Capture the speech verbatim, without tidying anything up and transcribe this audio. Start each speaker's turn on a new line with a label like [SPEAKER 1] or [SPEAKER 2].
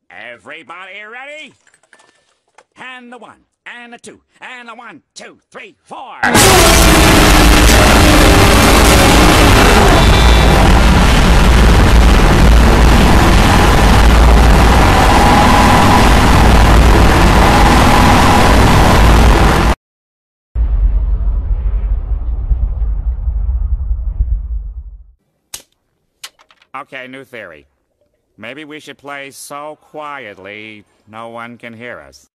[SPEAKER 1] Everybody ready? And the one, and the two, and the one, two, three, four. Okay, new theory. Maybe we should play so quietly no one can hear us.